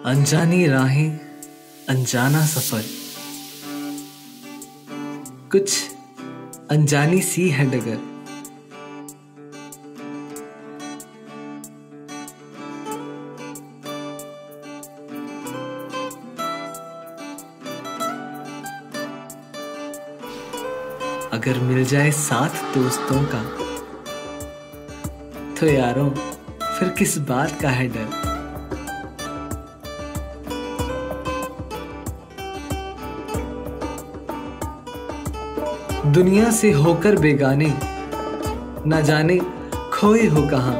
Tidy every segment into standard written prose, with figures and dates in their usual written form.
अनजानी राहें, अनजाना सफर, कुछ अनजानी सी है डगर। अगर मिल जाए साथ दोस्तों का तो यारों फिर किस बात का है डर। दुनिया से होकर बेगाने, न जाने खोए हो कहां।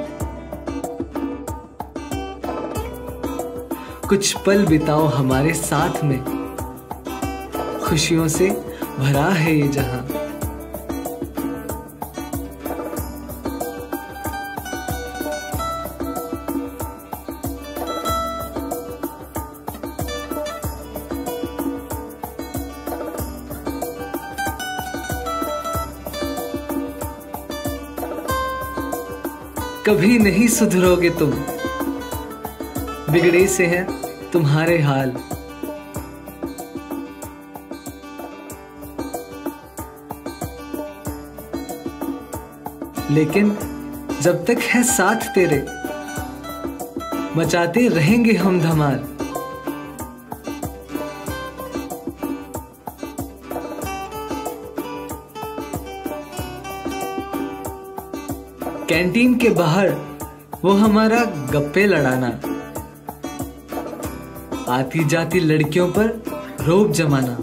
कुछ पल बिताओ हमारे साथ में, खुशियों से भरा है ये जहां। कभी नहीं सुधरोगे तुम, बिगड़े से हैं तुम्हारे हाल। लेकिन जब तक है साथ तेरे, मचाते रहेंगे हम धमाल। कैंटीन के बाहर वो हमारा गप्पे लड़ाना, आती जाती लड़कियों पर रोब जमाना।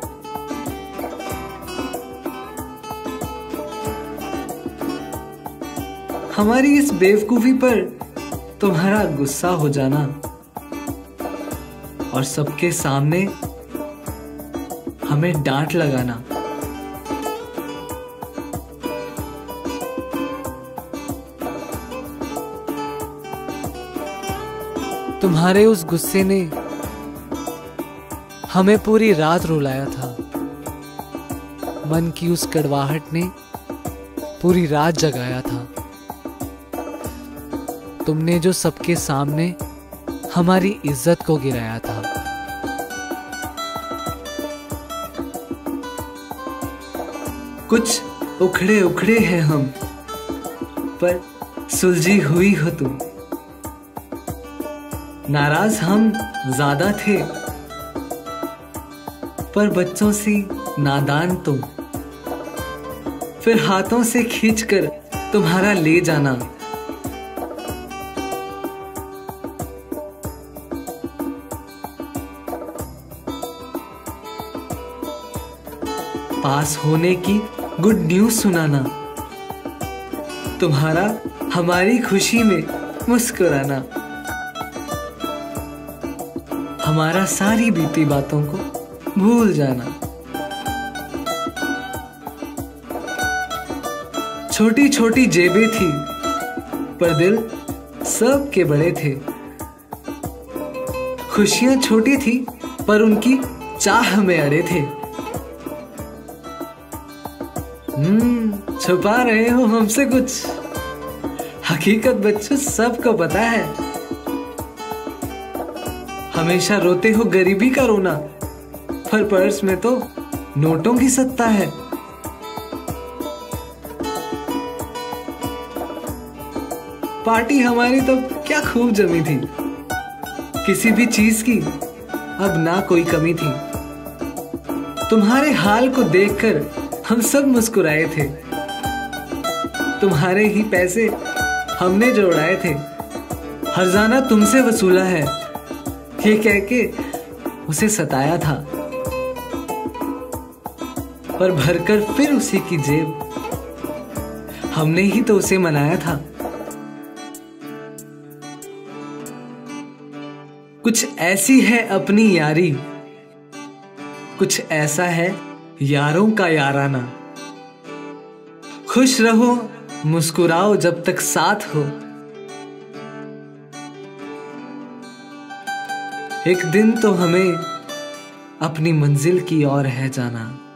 हमारी इस बेवकूफी पर तुम्हारा गुस्सा हो जाना और सबके सामने हमें डांट लगाना। तुम्हारे उस गुस्से ने हमें पूरी रात रुलाया था। मन की उस कड़वाहट ने पूरी रात जगाया था। तुमने जो सबके सामने हमारी इज्जत को गिराया था। कुछ उखड़े उखड़े हैं हम, पर सुलझी हुई हो तुम। नाराज हम ज्यादा थे, पर बच्चों सी नादान तुम। फिर हाथों से खींचकर तुम्हारा ले जाना। पास होने की गुड न्यूज सुनाना, तुम्हारा हमारी खुशी में मुस्कुराना। हमारा सारी बीती बातों को भूल जाना। छोटी छोटी जेबें थी, पर दिल सबके बड़े थे। खुशियां छोटी थी, पर उनकी चाह में अड़े थे। छुपा रहे हो हमसे कुछ, हकीकत बच्चों सबको पता है। हमेशा रोते हो गरीबी का रोना, पर पर्स में तो नोटों की सत्ता है। पार्टी हमारी तब क्या खूब जमी थी, किसी भी चीज की अब ना कोई कमी थी। तुम्हारे हाल को देखकर हम सब मुस्कुराए थे। तुम्हारे ही पैसे हमने जोड़ाए थे। हर्जाना तुमसे वसूला है, ये कह के उसे सताया था, पर भरकर फिर उसी की जेब हमने ही तो उसे मनाया था। कुछ ऐसी है अपनी यारी, कुछ ऐसा है यारों का याराना। खुश रहो, मुस्कुराओ जब तक साथ हो। एक दिन तो हमें अपनी मंजिल की ओर है जाना।